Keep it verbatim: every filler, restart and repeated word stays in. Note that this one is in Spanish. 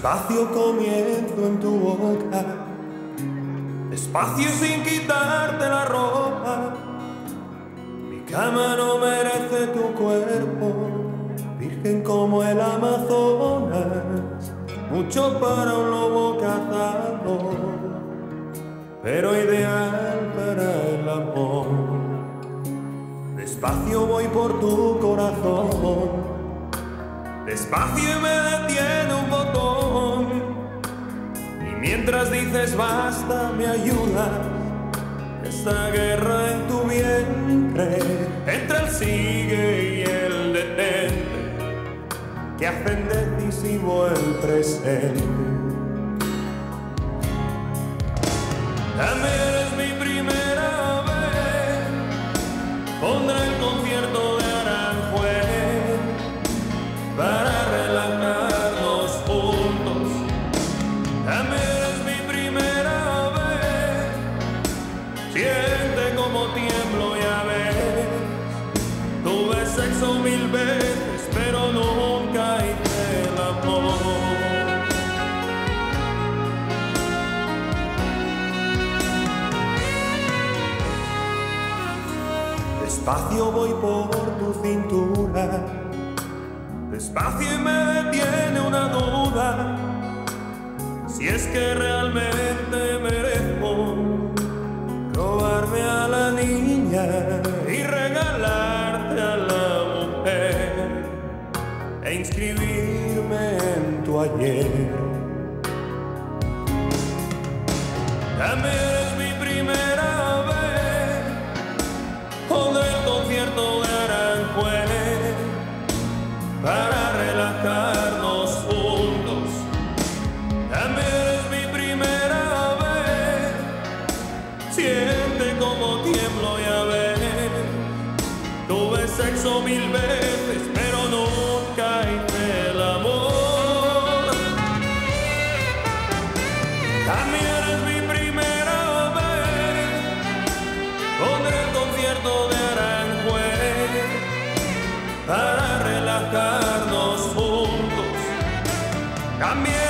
Despacio comienzo en tu boca, despacio sin quitarte la ropa. Mi cama no merece tu cuerpo, virgen como el Amazonas, mucho para un lobo cazador, pero ideal para el amor. Despacio voy por tu corazón, despacio me detiene un botón, y mientras dices basta me ayudas. Esta guerra en tu vientre, entre el sigue y el detente, que hacen decisivo el presente. Dame, eres mi primera vez, pondré el concierto de Aranjuez para relajarnos juntos. Dame, eres mi primera vez, siente como tiemblo, ya ves. Tuve sexo mil veces, pero nunca hice el amor. Despacio voy por tu cintura, despacio y me detiene una duda, si es que realmente merezco robarme a la niña y regalarte a la mujer e inscribirme en tu ayer. Dame, eres mi primera vez, pondré el concierto de Aranjuez para relajarnos juntos. Dame, eres mi primera vez, siente como tiemblo, ya ves. Tuve sexo mil veces, pero nunca hice el amor. Dame, eres mi primera vez, pondré el concierto de Aranjuez para relajarnos juntos. También